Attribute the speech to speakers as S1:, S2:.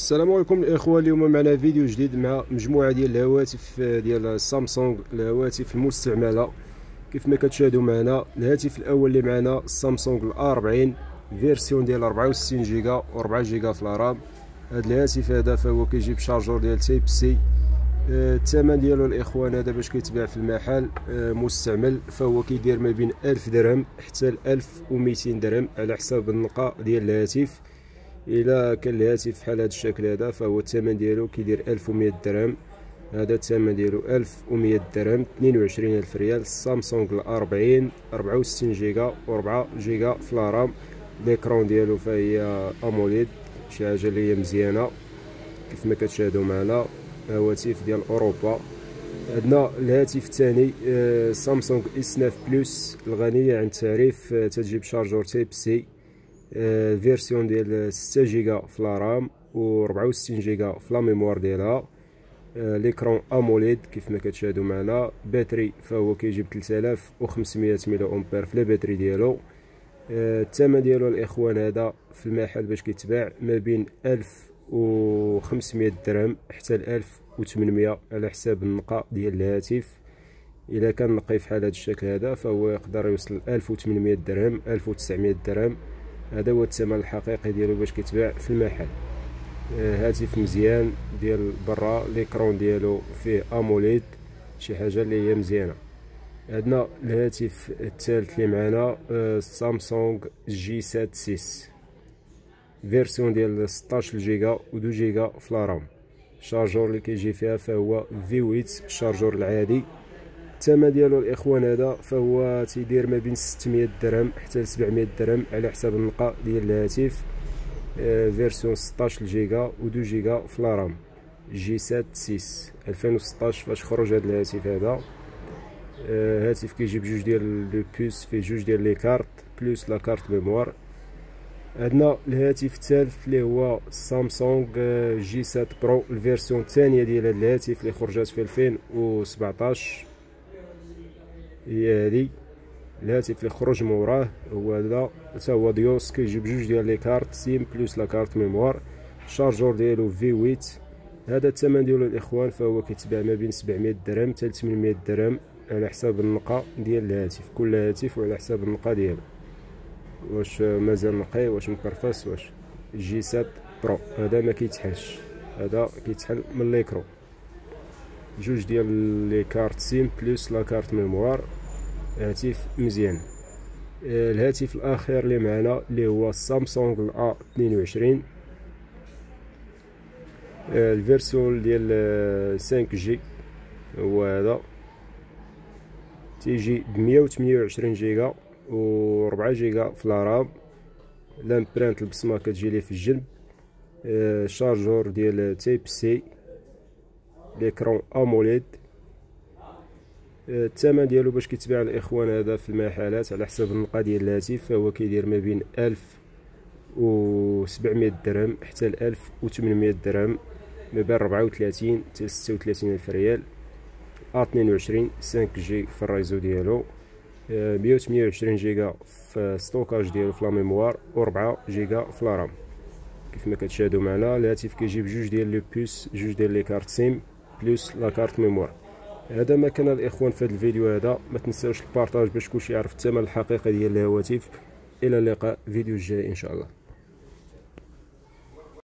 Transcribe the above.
S1: السلام عليكم الاخوه. اليوم معنا فيديو جديد مع مجموعه ديال الهواتف ديال سامسونج، الهواتف المستعمله. كيف ما كتشاهدوا معنا الهاتف الاول اللي معنا سامسونج ال40 فيرسيون ديال 64 جيجا و4 جيجا في الرام. هذا الهاتف هذا فهو كيجي بشارجور ديال تايب سي. الثمن ديالو الاخوان هذا باش كيتباع في المحل مستعمل فهو كيدير ما بين 1000 درهم حتى 1200 درهم على حساب النقاء ديال الهاتف. الا كان الهاتف بحال هذا الشكل هذا فهو الثمن ديالو كيدير 1100 درهم. هذا الثمن ديالو 1100 درهم، 22000 ريال. سامسونج ال40 64 جيجا و4 جيجا في الرام. ليكرون ديالو فهي اموليد، شي حاجه اللي هي مزيانه كيف ما كتشاهدوا معنا. هواتف ديال اوروبا. عندنا الهاتف الثاني سامسونج اس 9 بلس الغنيه عن التعريف، تجيب شارجور تايب سي، فيرسيون ديال 6 جيجا في الرام و 64 جيجا في لا ميموار ديالها. ليكرون اموليد كيف ما كتشاهدوا معنا. باتري فهو كيجيب 3500 ميلي امبير في الباتري ديالو. الثمن ديالو الاخوان هذا في المحل باش كيتباع ما بين 1500 درهم حتى 1800 على حساب النقاء ديال الهاتف. الا كان نقي في حال هذا الشكل هذا فهو يقدر يوصل 1800 درهم 1900 درهم. هذا هو الثمن الحقيقي ديالو باش كيتباع في المحل. هاتف مزيان ديال برا، ليكرون ديالو فيه اموليد، شي حاجه اللي هي مزيانه. عندنا الهاتف الثالث اللي معنا سامسونج جي 7 6 فيرسيون ديال 16 جيجا و 2 جيجا في الرام. الشارجور اللي كيجي فيها فهو في 8 الشارجور العادي. الثمن ديالو الاخوان هذا فهو تيدير ما بين 600 درهم حتى 700 درهم على حساب النقاء ديال الهاتف. فيرسيون 16 جيجا و 2 جيجا في الرام. جي 7 6 2016 فاش خرج هذا الهاتف هذا. هاتف كيجيب جوج ديال لو بوس، فيه جوج ديال لي كارت بلوس لا كارت ميموار. عندنا الهاتف الثالث اللي هو سامسونج جي 7 برو الفيرسيون الثانيه ديال هذا الهاتف اللي خرجت في 2017. هي هذه الهاتف اللي خرج موراه هو هذا، حتى هو ديوس، كيجيب جوج ديال لي كارت سيم بلوس لا كارت ميموار. الشارجور ديالو في 8. هذا الثمن ديالو الاخوان فهو كيتباع ما بين 700 درهم حتى 800 درهم على حساب النقاء ديال الهاتف. كل هاتف وعلى حساب النقاء ديالو، واش مازال نقي واش مكرفس. واش جي 7 برو هذا ما كيتحلش، هذا كيتحل من ليكرو. جوج ديال لي كارت سيم بلوس لا كارت ميموار. هاتف مزيان. الهاتف الاخير اللي معنا اللي هو سامسونج ال A22 الفيرسيون ديال 5 جي. هو هذا تيجي ب 128 جيجا و 4 جيجا في الرام. لامبرانت البصمه كتجي ليه في الجنب. شارجور ديال تايب سي، ليكرون اموليد. الثمن ديالو باش كيتباع الاخوان هذا في المحلات على حساب النقاء ديال الهاتف فهو كيدير ما بين 1700 درهم حتى 1800 درهم، ما بين 34 حتى 36 الف ريال. A22 5 جي في الريزو ديالو، 128 جيجا في ستوكاج ديالو في لا ميموار و 4 جيجا في الرام. كيف ما كتشاهدوا معنا الهاتف كيجيب جوج ديال لو بوس، جوج ديال لي كارت سيم بلوس لا كارت ميموار. هذا ما كان الاخوان في هذا الفيديو هذا. ما تنساوش البارطاج باش كلشي يعرف الثمن الحقيقي ديال الهواتف. الى اللقاء فيديو الجاي ان شاء الله.